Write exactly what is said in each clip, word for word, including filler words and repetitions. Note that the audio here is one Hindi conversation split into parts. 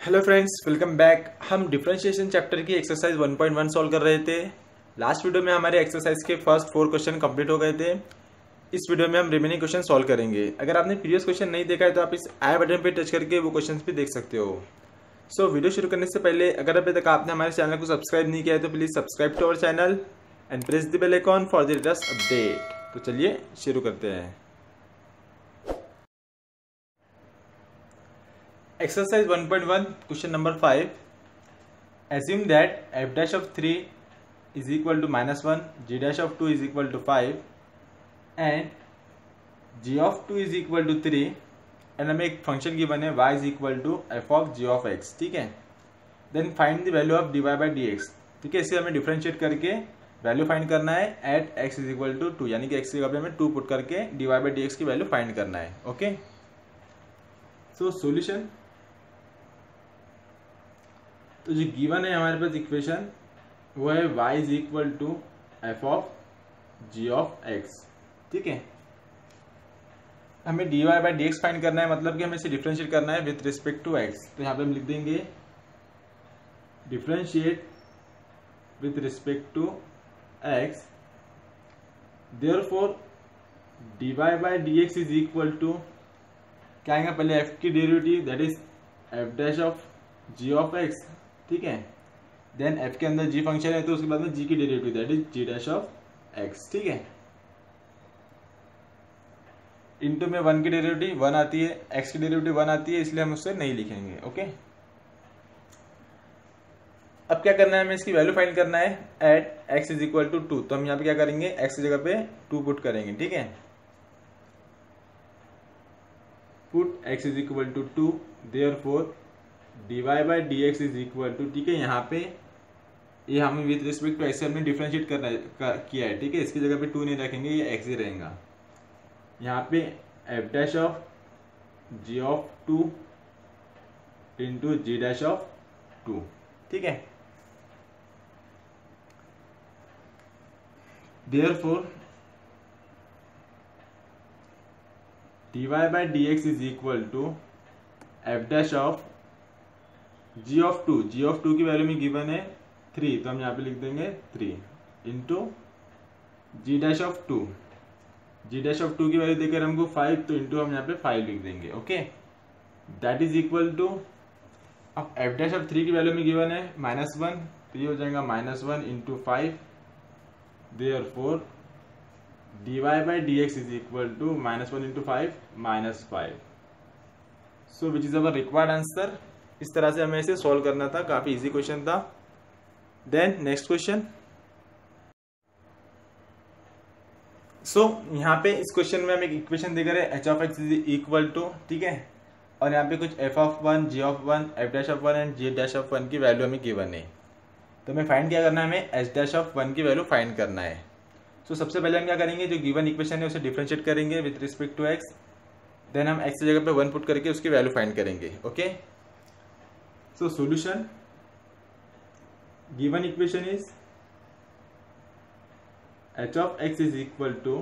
Hello friends, welcome back. हम डिफरेंशिएशन चैप्टर की exercise one point one solve कर रहे थे। लास्ट वीडियो में हमारे एक्सरसाइज के फर्स्ट फोर क्वेश्चन कंप्लीट हो गए थे। इस वीडियो में हम रिमेनिंग क्वेश्चन सॉल्व करेंगे। अगर आपने प्रीवियस क्वेश्चन नहीं देखा है तो आप इस आई बटन पे टच करके वो क्वेश्चन भी देख सकते हो। सो so, वीडियो शुरू करने से पहले अगर अभी तक आपने हमारे चैनल को सब्सक्राइब नहीं किया है तो please subscribe to our channel and press the bell icon for the latest update. तो चलिए शुरू करते हैं। Exercise one point one, question number five. Assume that f dash of three is equal to minus one, g dash of two is equal to five, and g of two is equal to three, and हमें एक फंक्शन गिवन है y is equal to f of g of x, ठीक है। Then find the value of dy by dx, ठीक है। इसे हमें डिफरेंशिएट करके वैल्यू फाइंड करना है at x is equal to two, यानी कि x की जगह पे हमें टू पुट करके dy by dx की वैल्यू फाइंड करना है। ओके, सो सॉल्यूशन, तो जो गिवन है हमारे पास इक्वेशन वो है y is equal to F of ji of x, ठीक है। हमें dy by D X find करना है, मतलब कि हमें इसे डिफरेंशिएट करना है विथ रिस्पेक्ट टू x। तो यहाँ पे हम लिख देंगे differentiate with respect to x, therefore dy by D x is equal to क्या आएगा, पहले f की derivative that is f dash of g of x, ठीक है। देन f के अंदर g फंक्शन है तो उसके बाद में g की derivative that is g dash of x, ठीक है। इनटू में वन की डेरिवेटिव वन आती है, x की डेरिवेटिव वन आती है, इसलिए हम उससे नहीं लिखेंगे। ओके, अब क्या करना है, हमें इसकी वैल्यू फाइंड करना है at x is equal to two. तो हम यहाँ पे क्या करेंगे, x की जगह पे टू पुट करेंगे, ठीक है। Put x is equal to two, therefore dy by D x is equal to, ठीक है। यहाँ पे ये हमें विथ रिस्पेक्ट टू ऐसे हमने डिफरेंशिएट करना है, कर, किया है, ठीक है। इसकी जगह पे टू नहीं रखेंगे, ये x ही रहेगा। यहाँ पे f dash of g of two into ji dash of two, ठीक है। Therefore dy by D x is equal to f dash of g of two, g of two की वैल्यू में गिवन है थ्री, तो हम यहाँ पे लिख देंगे three into ji dash of two, G dash of two की वैल्यू देकर हमको फाइव, तो इंटू हम यहाँ पे फाइव लिख देंगे। Okay, that is equal to, अब एफ डैश ऑफ थ्री की वैल्यू में गिवन है माइनस वन, तो ये हो जाएगा minus one into five, therefore D Y by D x is equal to minus one into five minus five. So which is our required answer. इस तरह से हमें इसे सॉल्व करना था, काफी इजी क्वेश्चन था। Then next question. सो यहाँ पे इस क्वेश्चन में हम एक इक्वेशन देकर है H of x is equal to, ठीक है, और यहाँ पे कुछ F of one, G of one, F dash of one and G dash of one की वैल्यू हमें गिवन है। तो हमें फाइंड क्या करना है, हमें एच डैश ऑफ वन की वैल्यू फाइंड करना है। सो so, सबसे पहले हम क्या करेंगे, जो गिवन इक्वेशन है उसे डिफरेंशिएट करेंगे with respect to X. Then हम एक्स की जगह पे वन पुट करके उसकी वैल्यू फाइंड करेंगे। Okay, so solution, given equation is h of x is equal to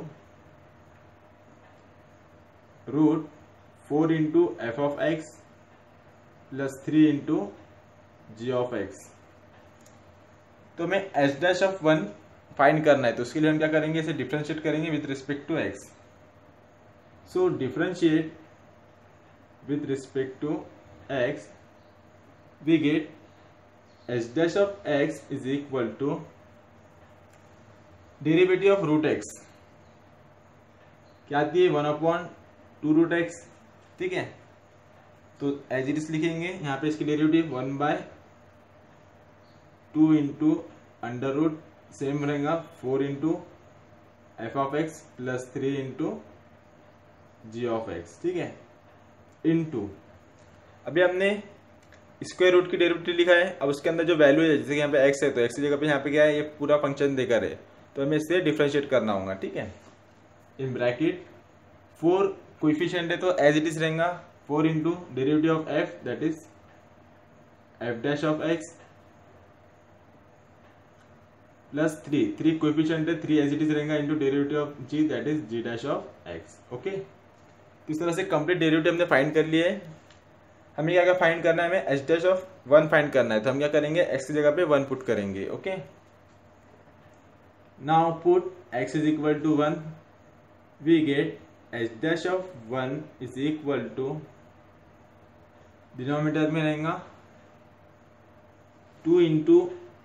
root four into f of x plus three into g of x। तो हमें h dash of one find करना है, तो उसके लिए हम क्या करेंगे, इसे डिफरेंशिएट करेंगे विथ रिस्पेक्ट टू x। सो differentiate with respect to x, we get h dash of x is equal to derivative of root x, क्या आती है, one upon two root X, ठीक है। तो एज इट इज लिखेंगे, यहाँ पे इसकी derivative one by two into under root same रहेगा four into F of X plus three into ji of x, ठीक है, इंटू अभी हमने स्क्वायर रूट की डेरिवेटिव लिखा है। अब उसके अंदर जो वैल्यू है, जैसे कि यहाँ पे x है तो x की जगह पे यहाँ पे क्या है, ये पूरा फंक्शन देकर है, तो हमें इससे डिफरेंशिएट करना होगा, ठीक है। इन ब्रैकेट फोर कोएफिशिएंट है तो एज इट इज रहेगा four into derivative of f that is f dash of x plus three, three coefficient है, थ्री एज इट इज रहेगा into derivative of g that is g dash of x। Okay, तो इस तरह से कंप्लीट डेरिवेटिव हमने फाइंड कर लिए है। हमें क्या क्या फाइंड करना है, हमें H dash of one find करना है, तो हम क्या करेंगे एक्स की जगह पे वन पुट करेंगे। Okay, now put x is equal to one, we get h dash of one is equal to, denominator में रहेगा two into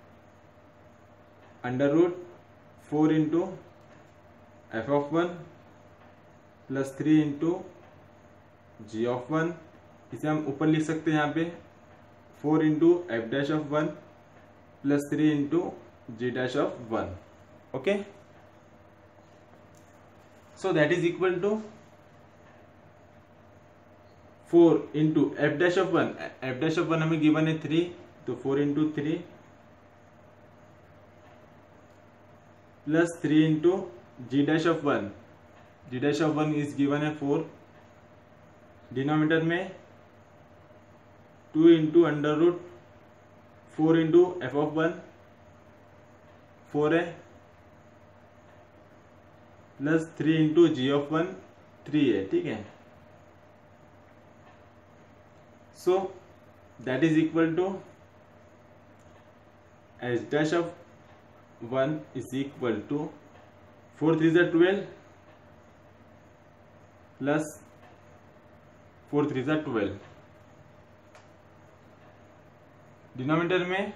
under root four into F of one plus three into ji of one. इसे हम ऊपर लिख सकते हैं यहाँ पे four into f dash of one plus three into ji dash of one. Okay, so that is equal to four into f dash of one, F dash of one हमें गिवन है थ्री, तो four into three plus three into ji dash of one, g dash of one is given है फोर, डिनोमिनेटर में two into under root four into F of one, four है, plus three into ji of one, three है। ठीक है, so that is equal to h dash of one is equal to four three ज़ा ट्वेल्व प्लस फोर थ्री ज़ा ट्वेल्व, डिनोमिनेटर में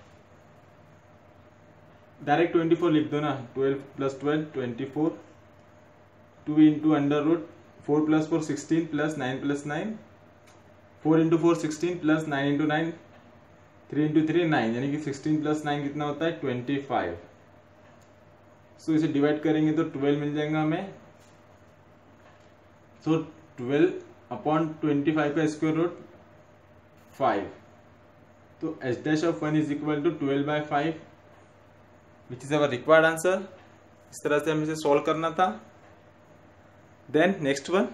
डायरेक्ट ट्वेंटी फोर लिख दो ना, twelve plus twelve twenty four, two into under root four plus four sixteen plus nine plus nine, four into four sixteen plus nine into nine, three into three nine, यानी कि सिक्सटीन प्लस नाइन कितना होता है ट्वेंटी फाइव। सो इसे डिवाइड करेंगे तो ट्वेल्व मिल जाएगा हमें, so twelve upon twenty five का स्क्वायर रूट फाइव, तो h dash of one is equal to twelve by five which is our required answer. इस तरह से हमें इसे सॉल्व करना था। Then next one,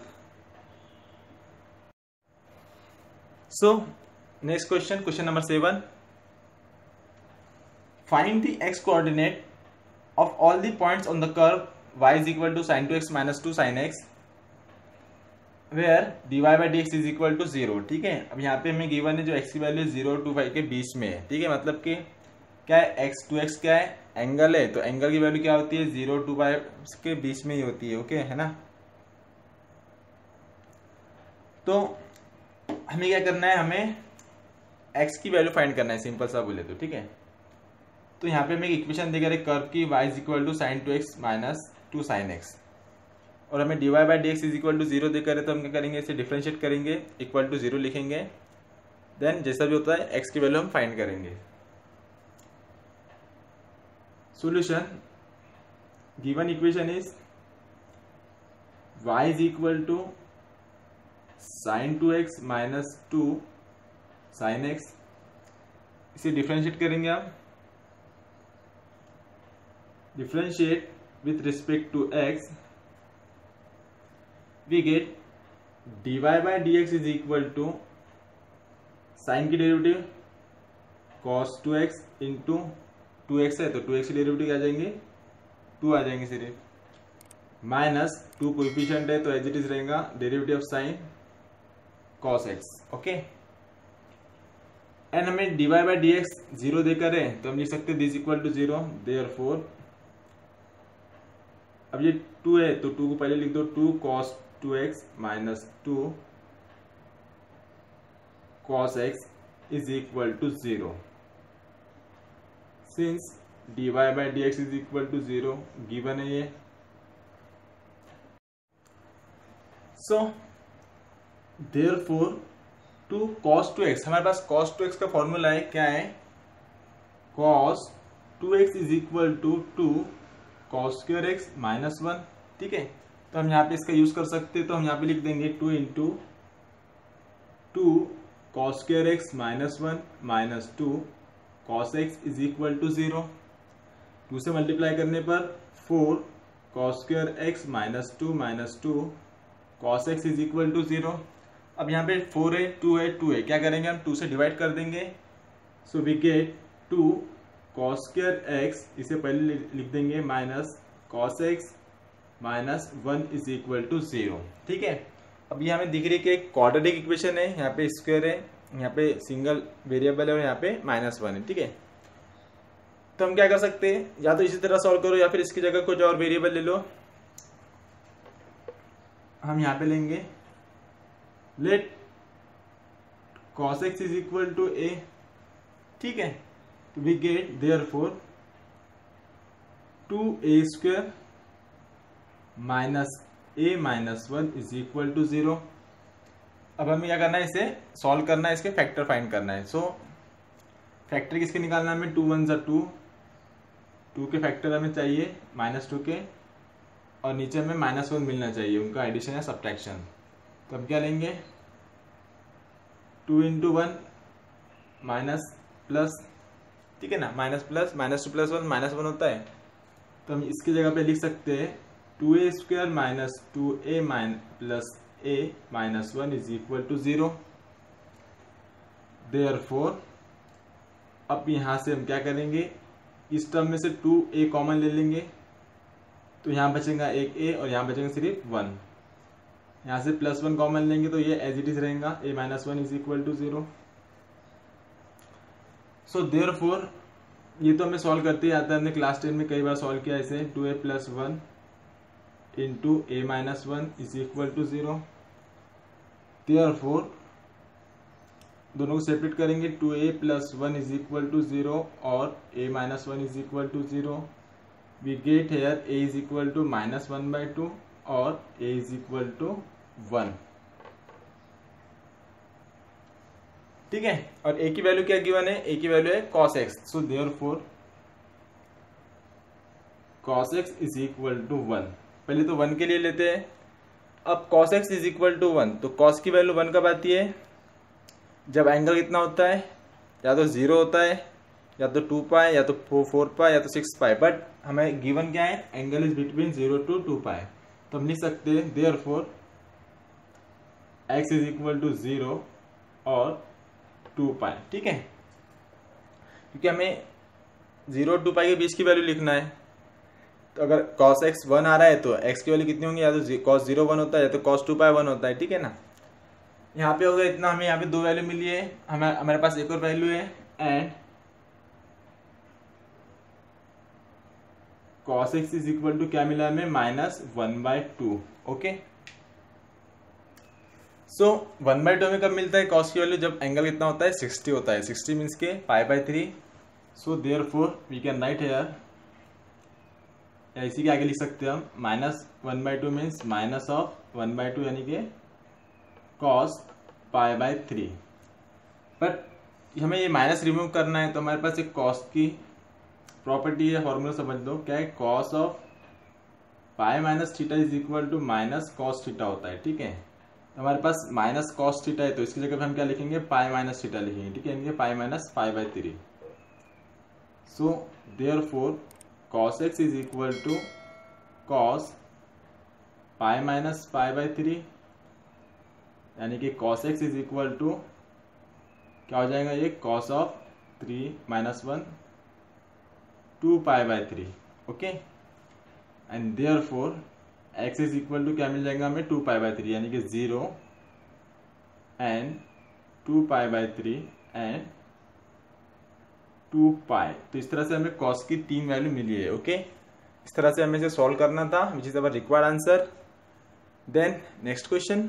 so next question, question number seven, find the x coordinate of all the points on the curve y is equal to sin two x minus two sin x where dy by dx is equal to zero. ठीक है, अब यहाँ पे हमें गिवन है जो x की वैल्यू जीरो टू फाइव के बीच में है। ठीक है, मतलब कि क्या है x टू एक्स क्या है एंगल है, तो एंगल की वैल्यू क्या होती है जीरो टू फाइव के बीच में ही होती है। ओके है ना, तो हमें क्या करना है, हमें x की वैल्यू फाइंड करना है, सिंपल सा बोले तो। ठीक है, तो यहाँ पे हमें एक इक्वेशन देकर एक कर्व की y is equal to sine two x minus two sine x, और हमें dy by D x is equal to zero देकर है, तो हम क्या करेंगे इसे डिफरेंशिएट करेंगे, इक्वल टू जीरो लिखेंगे, देन जैसा भी होता है x की वैल्यू हम फाइंड करेंगे। Solution, given equation is y is equal to sine two x minus two sine x, इसे डिफरेंशिएट करेंगे आप, differentiate with respect to x, we get dy by D x is equal to sine की derivative cos two x into two x है, तो टू एक्स की डेरिवेटिव क्या आ जाएंगे टू आ जाएंगे सिर्फ, माइनस टू कोएफिशिएंट है तो एज इट इज रहेगा derivative of sine cos x। Okay, and हमें dy by D x zero देकर है, तो हम लिख सकते हैं this equal to zero, therefore अब ये टू है तो टू को पहले लिख दो, two cos two x minus two cos x is equal to zero, since dy by D x is equal to zero given है ये। So therefore two cos two x, हमारे पास cos टू एक्स का फॉर्मूला है, क्या है cos two x is equal to two cos square x minus one. ठीक है, तो हम यहाँ पे इसका यूज कर सकते हैं, तो हम यहाँ पे लिख देंगे two into two cos square x minus one minus two cos x is equal to zero, two से मल्टीप्लाई करने पर four cos square x minus two minus two cos x is equal to zero. अब यहाँ पे फोर है, टू है, टू है, क्या करेंगे हम टू से डिवाइड कर देंगे, so we get two cos square x, इसे पहले लिख देंगे minus cos x minus one is equal to zero. ठीक है, अभी हमें दिख रही है कि एक क्वाड्रेटिक इक्वेशन है, यहाँ पे स्क्वायर है, यहाँ पे सिंगल वेरिएबल है और यहाँ पे माइनस वन है, ठीक है। तो हम क्या कर सकते हैं, या तो इसी तरह सॉल्व करो या फिर इसकी जगह कुछ और वेरिएबल ले लो। हम यहाँ पे लेंगे let cos x is equal to a, ठीक है। तो we get therefore two a square minus a minus one is equal to zero. अब हमें क्या करना है, इसे सॉल्व करना है, इसके फैक्टर फाइंड करना है। सो so, फैक्टर किसके निकालना है हमें, टू वन ज़ा टू, टू के फैक्टर हमें चाहिए माइनस टू के, और नीचे हमें माइनस वन मिलना चाहिए, उनका एडिशन या सब्ट्रैक्शन। तो हम क्या लेंगे, two into one minus plus, ठीक है ना, minus plus minus two plus one minus one होता है। तो हम इसकी जगह पे लिख सकते हैं two a square minus two a minus plus a minus one is equal to zero. Therefore अब यहां से हम क्या करेंगे, इस टर्म में से टू ए कॉमन ले लेंगे, तो यहां बचेगा एक ए और यहां बचेगा सिर्फ वन। यहां से प्लस वन कॉमन लेंगे तो ये एज इट इज रहेगा, a minus one is equal to zero. So therefore ये तो हमें सॉल्व करते ही आता है, हमने क्लास टेन में कई बार सॉल्व किया इसे। Two a plus one into a minus one is equal to zero. Therefore दोनों को सेपरेट करेंगे, two a plus one is equal to zero और a minus one is equal to zero. We get here a is equal to minus one by two और a is equal to one, ठीक है। और ए की वैल्यू क्या गिवन है, ए की वैल्यू है cos x। So therefore cos x is equal to one. पहले तो वन के लिए लेते हैं। अब cos x is equal to one, तो cos की वैल्यू वन कब आती है, जब एंगल कितना होता है, या तो जीरो होता है, या तो टू पाई, या तो फोर पाई, या तो सिक्स पाई। बट हमें गिवन क्या है, angle is between zero to two pi. तो हम लिख सकते हैं therefore x is equal to zero और टू पाई, ठीक है। क्योंकि हमें जीरो टू पाई के बीच की वैल्यू लिखना है, तो अगर cos x वन आ रहा है तो x की वैल्यू कितनी होंगी, या तो cos जीरो वन होता है या तो cos टू पाई वन होता है, ठीक है ना। यहाँ पे होगा इतना, हमें यहाँ पे दो वैल्यू मिली है, हमें हमारे पास एक और वैल्यू है, and cos x is equal to क्या मिला हमें, minus one by two. Okay, so one by two हमें कब मिलता है, cos की वैल्यू जब एंगल कितना होता है, सिक्सटी होता है, सिक्सटी मीन्स के pi by three. So therefore we can write here, इसी के आगे लिख सकते हैं हम, minus one by two means minus of one by two, यानी कि cos pi by three. But हमें ये माइनस रिमूव करना है, तो हमारे पास एक cos की प्रॉपर्टी है, फॉर्मूला समझ लो क्या है, cos of pi minus theta is equal to minus cos theta होता है, ठीक है। तो हमारे पास माइनस cos थीटा है, तो इसकी जगह पे हम क्या लिखेंगे, पाई माइनस थीटा लिखेंगे, ठीक है, यानी कि pi minus pi by three. So therefore cos x is equal to cos pi minus pi by three, यानी कि cos x is equal to क्या हो जाएगा, ये cos of three minus one two pi by three. Okay, and therefore x is equal to क्या मिल जाएगा हमें, टू पाई बाई थ्री, यानी कि zero and two pi by three and two pi. तो इस तरह से हमें cos की तीन वैल्यू मिली है। ओके, इस तरह से हमें इसे सॉल्व करना था, which is our required answer. Then next question,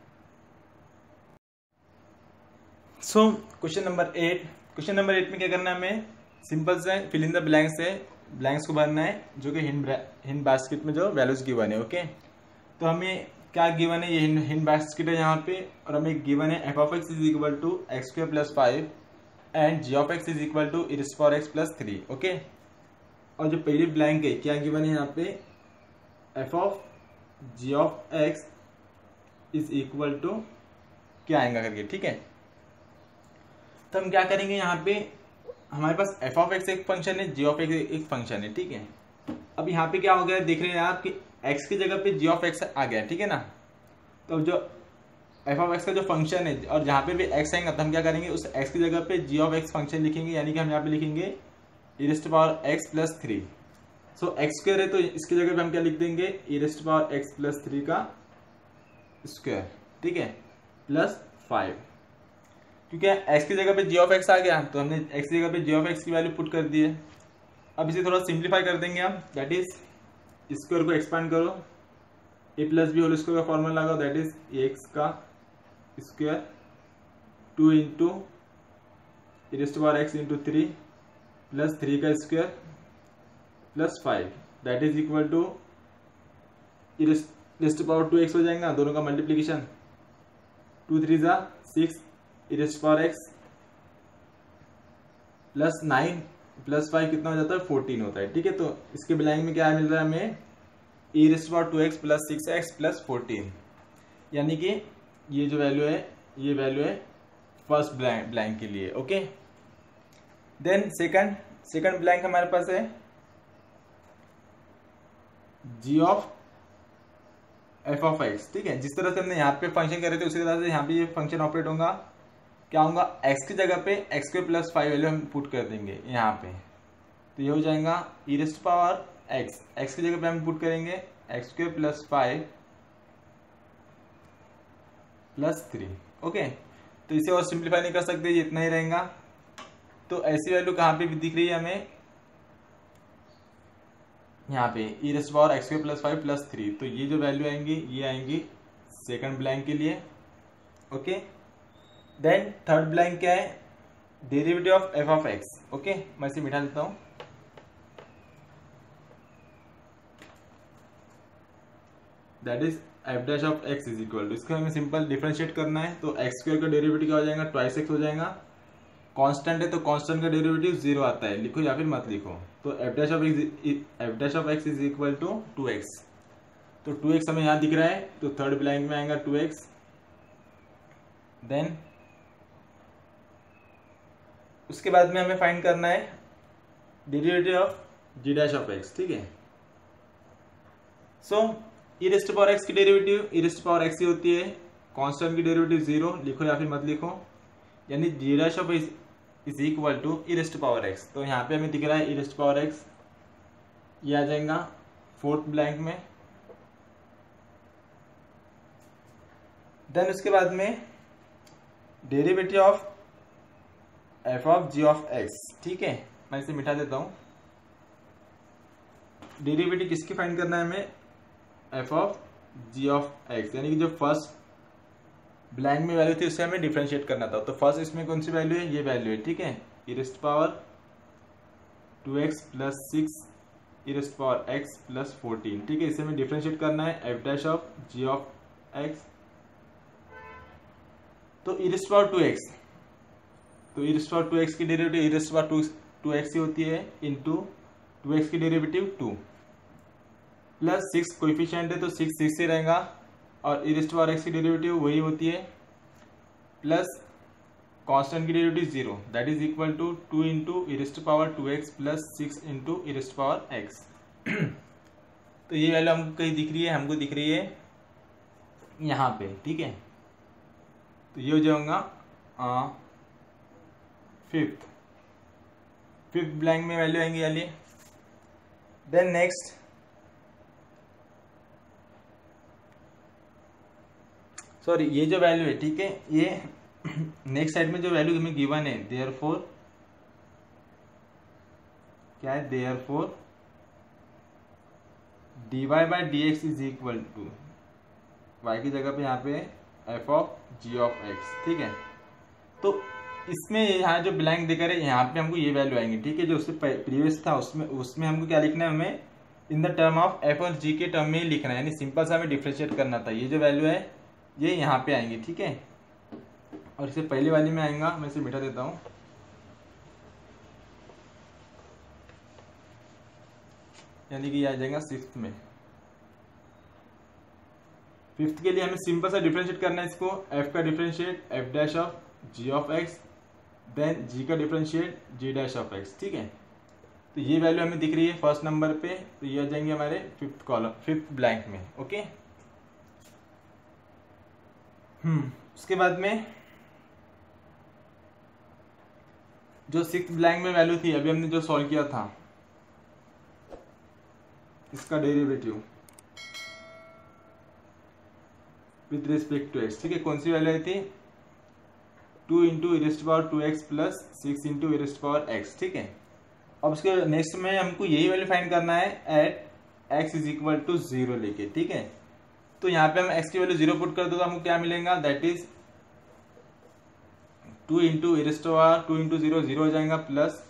so question number eight. Question number eight में क्या करना है, हमें सिंपल से फिल इन द ब्लैंक्स है, ब्लैंक्स को भरना है, जो कि हिंट हिंट बास्केट में जो वैल्यूज गिवन है। ओके, तो हमें क्या गिवन है, ये हिंट बास्केट है यहाँ पे, और हमें गिवन है f of x is equal to x square plus five and g of x is equal to e rays power x plus three. Okay, और जो पहली ब्लैंक है क्या गिवन है यहाँ पे, f of ji of x is equal to क्या आएगा करके, ठीक है। तो हम क्या करेंगे, यहाँ पे हमारे पास एफ ऑफ एक्स एक फंक्शन है, जी ऑफ एक्स एक फंक्शन है, ठीक है। अब यहाँ पे क्या हो गया, देख रहे हैं आप कि x की जगह पे जी ऑफ एक्स आ गया, ठीक है ना। तो जो एफ ऑफ एक्स का जो फंक्शन है, और जहाँ पे भी x आएगा तो हम क्या करेंगे, उस x की जगह पे जी ऑफ एक्स फंक्शन लिखेंगे, यानी कि हम यहाँ पे लिखेंगे e rays power x plus three. So x square है तो इसकी जगह पे हम क्या लिख देंगे, ई rays power x plus three का स्क्वायर। ठीक है, प्लस फाइव, क्योंकि x की जगह पे g ऑफ x आ गया तो हमने x की जगह पे g ऑफ x की वैल्यू पुट कर दी है। अब इसे थोड़ा सिंप्लीफाई कर देंगे हम, दैट इज स्क्वायर को एक्सपांड करो, a plus b whole square का फॉर्मूला लगाओ, दैट इज एक्स का square two into e raise to power x into three plus three का square plus five, that is equal to e raise to power two x हो जाएगा, दोनों का मल्टीप्लीकेशन, टू थ्री जा six e raise to power x plus nine plus five कितना हो जाता है, फोर्टीन होता है। ठीक है, तो इसके ब्लैंक में क्या मिल रहा है हमें, e raise to power two x plus six x plus fourteen, यानी कि ये जो वैल्यू है ये वैल्यू है फर्स्ट ब्लैंक ब्लैंक के लिए। Okay, then second second blank हमारे पास है g of f of x. ठीक है, जिस तरह से हमने यहाँ पे फंक्शन कर रहे थे उसी तरह से यहाँ पे ये फंक्शन ऑपरेट होगा। क्या होगा, x की जगह पे x square plus five value हम पुट कर देंगे यहाँ पे, तो ये हो जाएगा e raise to power x, x की जगह पे हम पुट करेंगे x square plus five plus three. Okay, तो इसे और सिंप्लीफाई नहीं कर सकते, ये इतना ही रहेगा। तो ऐसी वैल्यू कहाँ पे भी दिख रही है हमें, यहाँ पे e raise to power x square plus five plus three, तो ये जो वैल्यू आएंगी ये आएंगी सेकंड ब्लैंक के लिए। ओके, देन थर्ड ब्लैंक क्या है, derivative of f of x. Okay, मैं इसे मिटा देता हूं, that is f dash of x is equal to, इसको हमें सिंपल डिफरेंशिएट करना है, तो एक्स स्क्वायर का डेरिवेटिव क्या हो जाएगा, ट्वाइस एक्स हो जाएगा। कांस्टेंट है तो कांस्टेंट का डेरिवेटिव जीरो आता है, लिखो या फिर मत लिखो। तो f dash of x f dash of x is equal to two x, तो टू एक्स हमें यहाँ दिख रहा है, तो थर्ड ब्लैंक में आएगा टू एक्स। देन उसके बाद में हमें फाइंड करना है derivative of g dash of x. ठीक है, so e raise to power x की derivative e raise to power x ही होती है, कांस्टेंट की डेरिवेटिव जीरो, लिखो या फिर मत लिखो, यानी g dash of x is equal to e raise to power x. तो यहाँ पे हमें दिख रहा है e raise to power x, ये आ जाएगा फोर्थ ब्लैंक में। देन उसके बाद में derivative of f of ji of x. ठीक है, मैं इसे मिटा देता हूं, डेरिवेटिव किसकी फाइंड करना है हमें, f of ji of x, यानी कि जो फर्स्ट ब्लैंक में वैल्यू थी उससे हमें डिफरेंशिएट करना था। तो फर्स्ट इसमें कौन सी वैल्यू है, ये वैल्यू है। ठीक है, e raise to power two x plus six e raise to power x plus fourteen. ठीक है, इसे हमें डिफरेंशिएट करना है f dash of ji of x, तो e raise to power two x, तो e raise to power two x की derivative e raise to power two two x ही होती है, इंटू टू एक्स की derivative two plus six coefficient है तो सिक्स सिक्स ही रहेगा, और e raise to power x की डेरिवेटिव वही होती है, प्लस कांस्टेंट की derivative zero, that is equal to two into e raise to power two x plus six into e raise to power x. तो ये वैल्यू हमको कहीं दिख रही है, हमको दिख रही है यहाँ पे। ठीक है, तो ये हो जाएगा फिफ्थ फिफ्थ ब्लैंक में वैल्यू आएंगी वाली। देन नेक्स्ट सॉरी ये जो वैल्यू है, ठीक है, ये नेक्स्ट साइड में जो वैल्यू हमें गिवन है, देयरफॉर क्या है, therefore D Y by D x is equal to, y की जगह पे यहाँ पे f of ji of x. ठीक है, तो इसमें यहाँ जो ब्लैंक दिखा रहे यहाँ पे हमको ये वैल्यू आएंगी। ठीक है, जो उससे प्रीवियस था उसमें उसमें हमको क्या लिखना है, हमें in the term of F और जी के टर्म में ही लिखना है, यानी सिंपल सा हमें डिफरेंशिएट करना था। ये जो वैल्यू है ये यहाँ पे आएंगी। ठीक है, और इससे पहले वाली में आएगा, मैं इसे मिटा देता हूँ, यानी कि ये आ जाएगा सिक्स्थ में। फिफ्थ के लिए हमें सिंपल सा डिफरेंशिएट करना है इसको, एफ का differentiate f dash of ji of x, then g का differentiate g dash of x. ठीक है, तो ये वैल्यू हमें दिख रही है फर्स्ट नंबर पे, तो ये आ जाएंगे हमारे फिफ्थ कॉलम फिफ्थ ब्लैंक में। ओके, हम्म उसके बाद में जो सिक्स्थ ब्लैंक में वैल्यू थी, अभी हमने जो सॉल्व किया था, इसका derivative with respect to x. ठीक है, कौन सी वैल्यू आई थी? Two into e raised power two x plus six into e raised power x. ठीक है, अब उसके नेक्स्ट में हमको यही वैल्यू फाइंड करना है at x is equal to zero लेके। ठीक है, तो यहाँ पे हम एक्स की वैल्यू जीरो पुट कर दो तो हमको क्या मिलेगा? That is two into e raised power two into zero zero हो जाएगा प्लस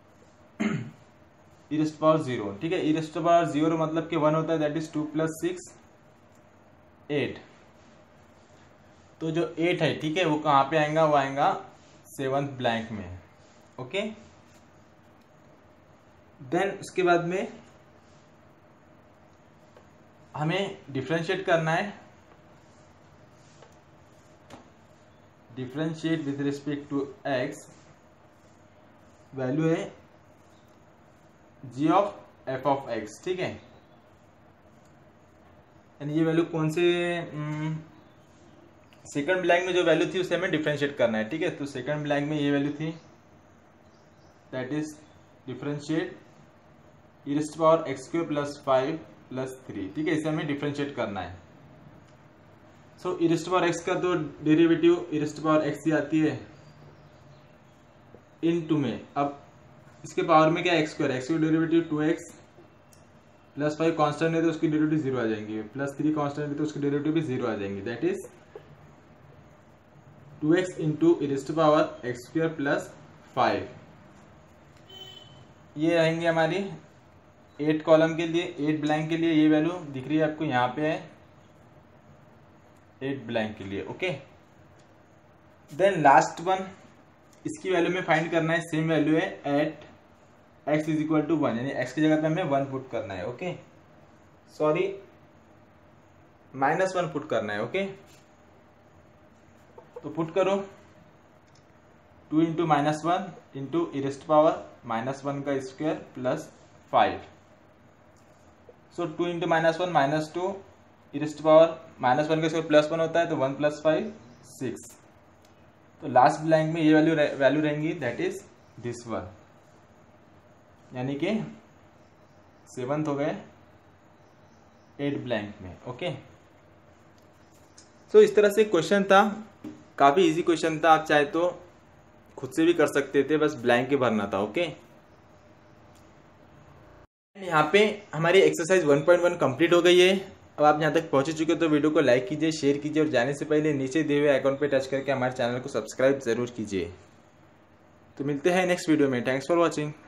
इरेस्ट पावर जीरो। ठीक है, इरेस्ट पावर जीरो मतलब कि वन होता है, that is two plus six eight. तो जो एट है, ठीक है, वो कहाँ पे आएगा? वो आएगा सेवंथ ब्लैंक में। ओके, देन उसके बाद में हमें डिफरेंशिएट करना है। Differentiate with respect to x, value है g of f of x. ठीक है, यानी ये वैल्यू कौन से सेकंड ब्लैंक में जो वैल्यू थी उसे हमें डिफरेंशिएट करना है। ठीक है, तो सेकंड ब्लैंक में ये वैल्यू थी, that is differentiate e raise to power x square plus five plus three. ठीक है, इसे हमें डिफरेंशिएट करना है। So e raise to power x का तो derivative e raise to power x ही आती है इन टू में। अब इसके पावर में क्या है? एक्स स्क्वायर, एक्स की derivative two x plus five constant है तो उसकी डेरिवेटिव जीरो आ जाएंगी, प्लस थ्री कॉन्स्टेंट है तो उसकी डेरिवेटिव भी जीरो आ जाएंगी। That is two x into e raise to power x square plus five. ये रहेंगे हमारी एट कॉलम के लिए। एट ब्लैंक के लिए ये वैल्यू दिख रही है आपको, यहाँ पे है एट ब्लैंक के लिए। ओके, देन लास्ट वन, इसकी वैल्यू में फाइंड करना है, सेम वैल्यू है at x is equal to one, यानी एक्स की जगह पे हमें वन पुट करना है। Okay, sorry minus one put करना है। ओके, तो पुट करो two into minus one into e raise to power minus one का square plus five. So two into minus one minus two, e raise to power minus one का स्क्वायर प्लस वन होता है तो वन प्लस फाइव सिक्स। तो लास्ट ब्लैंक में ये वैल्यू वैल्यू रहेंगी, दैट इज दिस वन, यानी कि सेवंथ हो गए एट ब्लैंक में। ओके, सो इस तरह से क्वेश्चन था, काफी इजी क्वेश्चन था। आप चाहे तो खुद से भी कर सकते थे, बस ब्लैंक ही भरना था। ओके, यहाँ पे हमारी exercise one point one complete हो गई है। अब आप यहाँ तक पहुँच चुके हो तो वीडियो को लाइक कीजिए, शेयर कीजिए और जाने से पहले नीचे दिए हुए आइकॉन पे टच करके हमारे चैनल को सब्सक्राइब जरूर कीजिए। तो मिलते हैं नेक्स्ट वीडियो में। Thanks for watching.